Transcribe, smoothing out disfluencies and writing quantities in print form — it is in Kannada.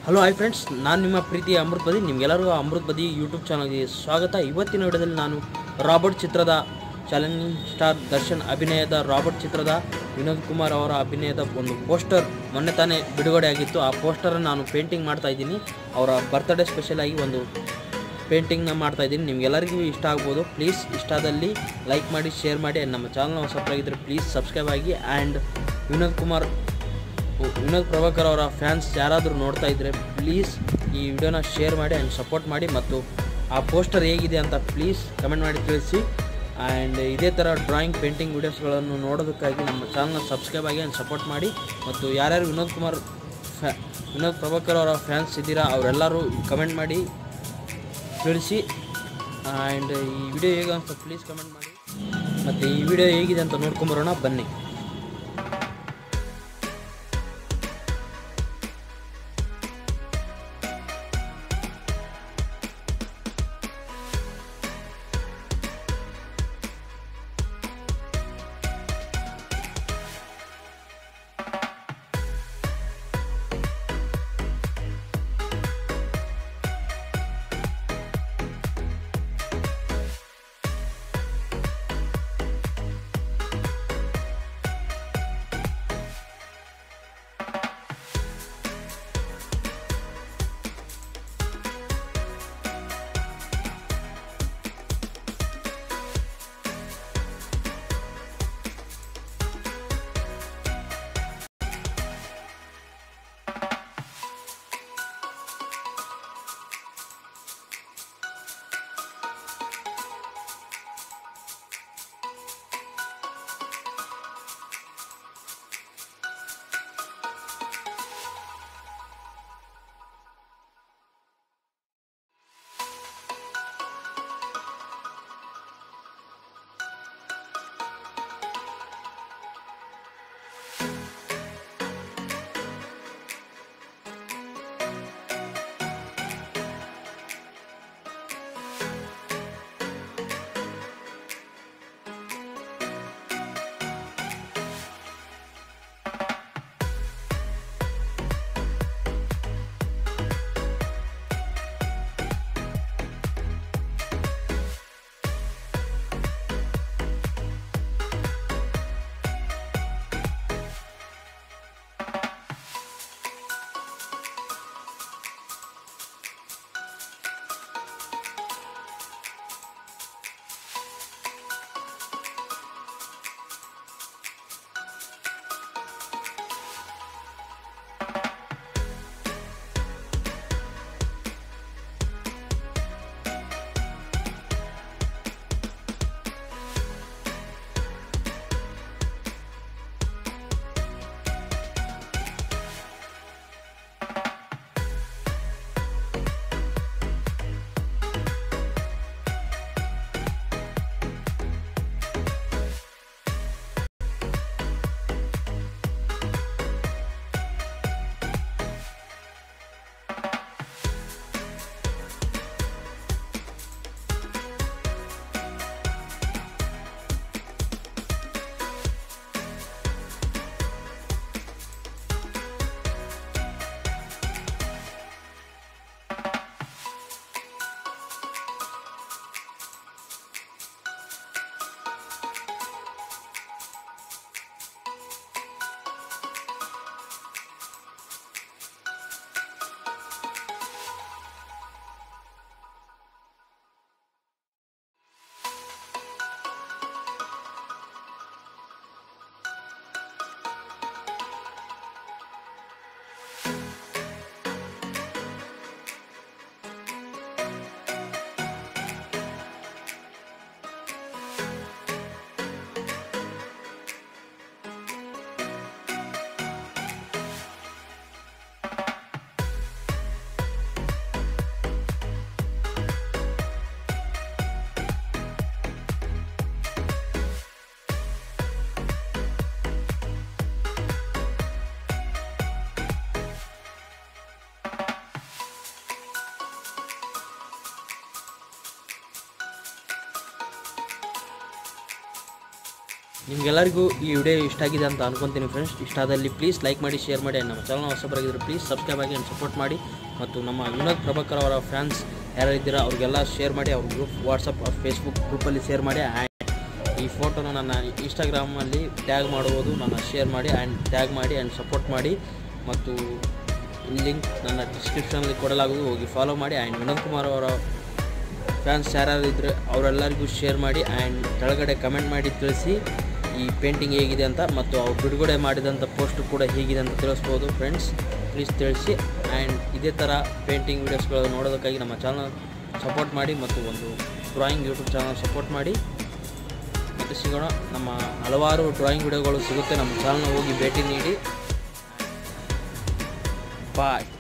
ಹಲೋ ಹಾಯ್ ಫ್ರೆಂಡ್ಸ್, ನಾನು ನಿಮ್ಮ ಪ್ರೀತಿಯ ಅಮೃತ್ ಬದಿ. ನಿಮಗೆಲ್ಲರಿಗೂ ಅಮೃತ್ ಬದಿ ಯೂಟ್ಯೂಬ್ ಚಾನಲ್ಗೆ ಸ್ವಾಗತ. ಇವತ್ತಿನ ವಿಡಿಯೋದಲ್ಲಿ ನಾನು ರಾಬರ್ಟ್ ಚಿತ್ರದ ಚಾಲೆಂಜಿಂಗ್ ಸ್ಟಾರ್ ದರ್ಶನ್ ಅಭಿನಯದ ರಾಬರ್ಟ್ ಚಿತ್ರದ ವಿನೋದ್ ಕುಮಾರ್ ಅವರ ಅಭಿನಯದ ಒಂದು ಪೋಸ್ಟರ್ ಮೊನ್ನೆ ತಾನೇ ಬಿಡುಗಡೆ ಆಗಿತ್ತು. ಆ ಪೋಸ್ಟರನ್ನು ನಾನು ಪೇಂಟಿಂಗ್ ಮಾಡ್ತಾಯಿದ್ದೀನಿ. ಅವರ ಬರ್ತ್ಡೇ ಸ್ಪೆಷಲ್ ಆಗಿ ಒಂದು ಪೇಂಟಿಂಗ್ನ ಮಾಡ್ತಾಯಿದ್ದೀನಿ. ನಿಮಗೆಲ್ಲರಿಗೂ ಇಷ್ಟ ಆಗ್ಬೋದು. ಪ್ಲೀಸ್ ಇಷ್ಟದಲ್ಲಿ ಲೈಕ್ ಮಾಡಿ, ಶೇರ್ ಮಾಡಿ. ನಮ್ಮ ಚಾನಲ್ ಹೊಸಬ್ರು ಆಗಿದ್ದರೆ ಪ್ಲೀಸ್ ಸಬ್ಸ್ಕ್ರೈಬ್ ಆಗಿ. ಆ್ಯಂಡ್ ವಿನೋದ್ ಪ್ರಭಾಕರ್ ಅವರ ಫ್ಯಾನ್ಸ್ ಯಾರಾದರೂ ನೋಡ್ತಾ ಇದ್ದರೆ ಪ್ಲೀಸ್ ಈ ವಿಡಿಯೋನ ಶೇರ್ ಮಾಡಿ ಆ್ಯಂಡ್ ಸಪೋರ್ಟ್ ಮಾಡಿ. ಮತ್ತು ಆ ಪೋಸ್ಟರ್ ಹೇಗಿದೆ ಅಂತ ಪ್ಲೀಸ್ ಕಮೆಂಟ್ ಮಾಡಿ ತಿಳಿಸಿ. ಆ್ಯಂಡ್ ಇದೇ ಥರ ಡ್ರಾಯಿಂಗ್, ಪೇಂಟಿಂಗ್ ವೀಡಿಯೋಸ್ಗಳನ್ನು ನೋಡೋದಕ್ಕಾಗಿ ನಮ್ಮ ಚಾನಲ್ನ ಸಬ್ಸ್ಕ್ರೈಬ್ ಆಗಿ ಆ್ಯಂಡ್ ಸಪೋರ್ಟ್ ಮಾಡಿ. ಮತ್ತು ಯಾರ್ಯಾರು ವಿನೋದ್ ಪ್ರಭಾಕರ್ ಅವರ ಫ್ಯಾನ್ಸ್ ಇದ್ದೀರಾ ಅವರೆಲ್ಲರೂ ಕಮೆಂಟ್ ಮಾಡಿ ತಿಳಿಸಿ. ಆ್ಯಂಡ್ ಈ ವಿಡಿಯೋ ಹೇಗೆ ಅಂತ ಪ್ಲೀಸ್ ಕಮೆಂಟ್ ಮಾಡಿ. ಮತ್ತು ಈ ವಿಡಿಯೋ ಹೇಗಿದೆ ಅಂತ ನೋಡ್ಕೊಂಬರೋಣ ಬನ್ನಿ. ನಿಮಗೆಲ್ಲರಿಗೂ ಈ ವಿಡಿಯೋ ಇಷ್ಟ ಆಗಿದೆ ಅಂತ ಅನ್ಕೊತೀನಿ ಫ್ರೆಂಡ್ಸ್. ಇಷ್ಟ ಆದಲ್ಲಿ ಪ್ಲೀಸ್ ಲೈಕ್ ಮಾಡಿ, ಶೇರ್ ಮಾಡಿ. ನಮ್ಮ ಚಾನಲ್ ಹೊಸಬರಾಗಿದ್ದರೆ ಪ್ಲೀಸ್ ಸಬ್ಸ್ಕ್ರೈಬ್ ಆಗಿ ಆ್ಯಂಡ್ ಸಪೋರ್ಟ್ ಮಾಡಿ. ಮತ್ತು ನಮ್ಮ ವಿನೋದ್ ಪ್ರಭಾಕರ್ ಅವರ ಫ್ಯಾನ್ಸ್ ಯಾರಿದ್ದೀರಾ ಅವ್ರಿಗೆಲ್ಲ ಶೇರ್ ಮಾಡಿ. ಅವ್ರ ಗ್ರೂಪ್ ವಾಟ್ಸಪ್ ಅವ್ರ ಫೇಸ್ಬುಕ್ ಗ್ರೂಪಲ್ಲಿ ಶೇರ್ ಮಾಡಿ. ಆ್ಯಂಡ್ ಈ ಫೋಟೋನ ನನ್ನ ಇನ್ಸ್ಟಾಗ್ರಾಮಲ್ಲಿ ಟ್ಯಾಗ್ ಮಾಡ್ಬೋದು, ನನ್ನ ಶೇರ್ ಮಾಡಿ ಆ್ಯಂಡ್ ಟ್ಯಾಗ್ ಮಾಡಿ ಆ್ಯಂಡ್ ಸಪೋರ್ಟ್ ಮಾಡಿ. ಮತ್ತು ಲಿಂಕ್ ನನ್ನ ಡಿಸ್ಕ್ರಿಪ್ಷನಲ್ಲಿ ಕೊಡಲಾಗುವುದು, ಹೋಗಿ ಫಾಲೋ ಮಾಡಿ. ಆ್ಯಂಡ್ ವಿನೋದ್ ಕುಮಾರ್ ಅವರ ಫ್ಯಾನ್ಸ್ ಯಾರಿದ್ದರೆ ಅವರೆಲ್ಲರಿಗೂ ಶೇರ್ ಮಾಡಿ. ಆ್ಯಂಡ್ ಕೆಳಗಡೆ ಕಮೆಂಟ್ ಮಾಡಿ ತಿಳಿಸಿ ಈ ಪೇಂಟಿಂಗ್ ಹೇಗಿದೆ ಅಂತ, ಮತ್ತು ಅವ್ರು ಬಿಡುಗಡೆ ಮಾಡಿದಂಥ ಪೋಸ್ಟ್ ಕೂಡ ಹೇಗಿದೆ ಅಂತ ತಿಳಿಸ್ಬೋದು ಫ್ರೆಂಡ್ಸ್. ಪ್ಲೀಸ್ ತಿಳಿಸಿ. ಆ್ಯಂಡ್ ಇದೇ ಥರ ಪೇಂಟಿಂಗ್ ವೀಡಿಯೋಸ್ಗಳು ನೋಡೋದಕ್ಕಾಗಿ ನಮ್ಮ ಚಾನಲ್ ಸಪೋರ್ಟ್ ಮಾಡಿ, ಮತ್ತು ಒಂದು ಡ್ರಾಯಿಂಗ್ ಯೂಟ್ಯೂಬ್ ಚಾನಲ್ ಸಪೋರ್ಟ್ ಮಾಡಿ. ಮತ್ತು ಸಿಗೋಣ. ನಮ್ಮ ಹಲವಾರು ಡ್ರಾಯಿಂಗ್ ವಿಡಿಯೋಗಳು ಸಿಗುತ್ತೆ. ನಮ್ಮ ಚಾನಲ್ನ ಹೋಗಿ ಭೇಟಿ ನೀಡಿ. ಬಾಯ್.